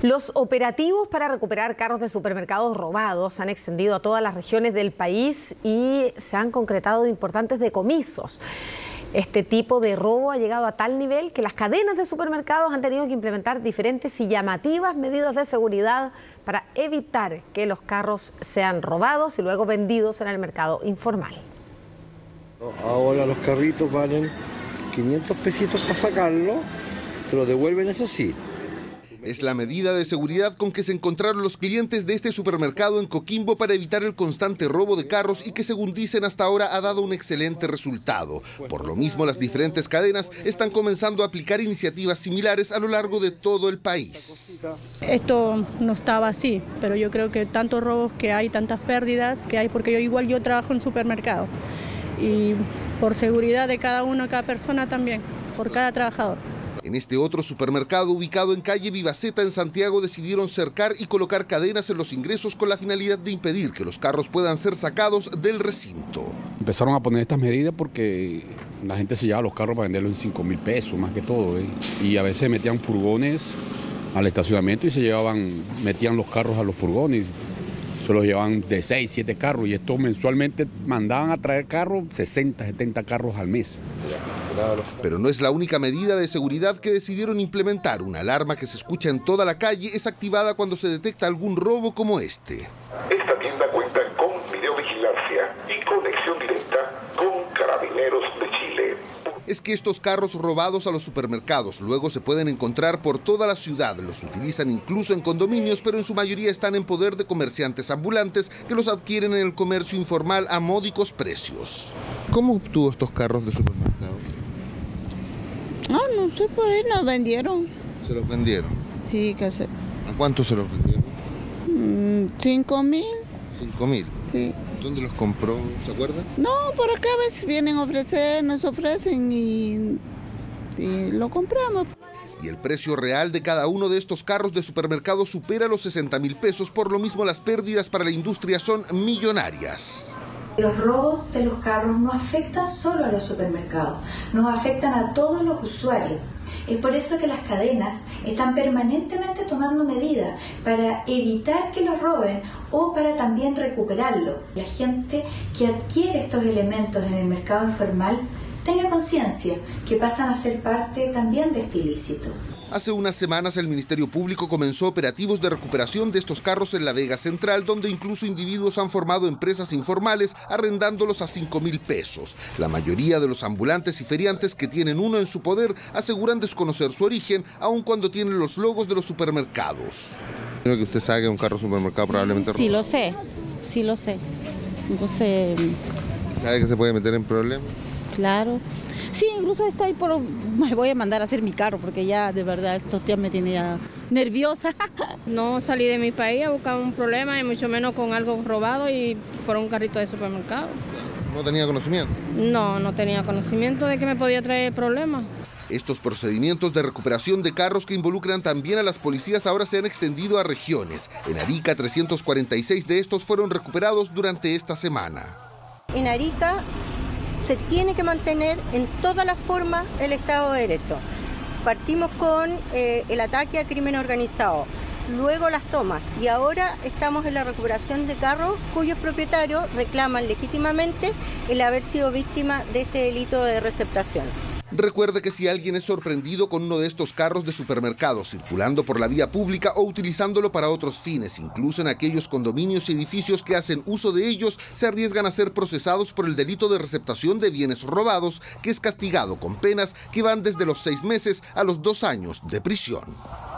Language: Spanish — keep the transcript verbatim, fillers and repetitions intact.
Los operativos para recuperar carros de supermercados robados se han extendido a todas las regiones del país y se han concretado importantes decomisos. Este tipo de robo ha llegado a tal nivel que las cadenas de supermercados han tenido que implementar diferentes y llamativas medidas de seguridad para evitar que los carros sean robados y luego vendidos en el mercado informal. Ahora los carritos valen quinientos pesitos para sacarlo, te lo devuelven, eso sí. Es la medida de seguridad con que se encontraron los clientes de este supermercado en Coquimbo para evitar el constante robo de carros y que, según dicen, hasta ahora ha dado un excelente resultado. Por lo mismo, las diferentes cadenas están comenzando a aplicar iniciativas similares a lo largo de todo el país. Esto no estaba así, pero yo creo que tantos robos que hay, tantas pérdidas que hay, porque yo igual yo trabajo en supermercado y por seguridad de cada uno, cada persona también, por cada trabajador. En este otro supermercado ubicado en calle Vivaceta en Santiago decidieron cercar y colocar cadenas en los ingresos con la finalidad de impedir que los carros puedan ser sacados del recinto. Empezaron a poner estas medidas porque la gente se llevaba los carros para venderlos en cinco mil pesos más que todo, ¿eh? Y a veces metían furgones al estacionamiento y se llevaban, metían los carros a los furgones. Se los llevaban de seis, siete carros y estos mensualmente mandaban a traer carros, sesenta, setenta carros al mes. Pero no es la única medida de seguridad que decidieron implementar. Una alarma que se escucha en toda la calle es activada cuando se detecta algún robo como este. Esta tienda cuenta con videovigilancia y conexión directa con Carabineros de Chile. Es que estos carros robados a los supermercados luego se pueden encontrar por toda la ciudad. Los utilizan incluso en condominios, pero en su mayoría están en poder de comerciantes ambulantes que los adquieren en el comercio informal a módicos precios. ¿Cómo obtuvo estos carros de supermercado? Ah, no sé, por ahí nos vendieron. ¿Se los vendieron? Sí, que sé. ¿A cuánto se los vendieron? Mm, ¿Cinco mil? ¿Cinco mil? Sí. ¿Dónde los compró? ¿Se acuerda? No, por acá a veces vienen a ofrecer, nos ofrecen y, y lo compramos. Y el precio real de cada uno de estos carros de supermercado supera los sesenta mil pesos, por lo mismo las pérdidas para la industria son millonarias. Los robos de los carros no afectan solo a los supermercados, nos afectan a todos los usuarios. Es por eso que las cadenas están permanentemente tomando medidas para evitar que los roben o para también recuperarlo. La gente que adquiere estos elementos en el mercado informal tenga conciencia que pasan a ser parte también de este ilícito. Hace unas semanas el Ministerio Público comenzó operativos de recuperación de estos carros en la Vega Central, donde incluso individuos han formado empresas informales arrendándolos a cinco mil pesos. La mayoría de los ambulantes y feriantes que tienen uno en su poder aseguran desconocer su origen, aun cuando tienen los logos de los supermercados. Creo que usted sabe que un carro supermercado probablemente roba. Sí, lo sé, sí lo sé. Entonces... ¿Sabe que se puede meter en problemas? Claro. Sí, incluso estoy por... me voy a mandar a hacer mi carro porque ya de verdad esto ya me tiene ya nerviosa. No salí de mi país a buscar un problema y mucho menos con algo robado y por un carrito de supermercado. ¿No tenía conocimiento? No, no tenía conocimiento de que me podía traer problemas. Estos procedimientos de recuperación de carros que involucran también a las policías ahora se han extendido a regiones. En Arica, trescientos cuarenta y seis de estos fueron recuperados durante esta semana. En Arica se tiene que mantener en todas las formas el Estado de Derecho. Partimos con eh, el ataque a crimen organizado, luego las tomas y ahora estamos en la recuperación de carros cuyos propietarios reclaman legítimamente el haber sido víctima de este delito de receptación. Recuerde que si alguien es sorprendido con uno de estos carros de supermercados circulando por la vía pública o utilizándolo para otros fines, incluso en aquellos condominios y edificios que hacen uso de ellos, se arriesgan a ser procesados por el delito de receptación de bienes robados, que es castigado con penas que van desde los seis meses a los dos años de prisión.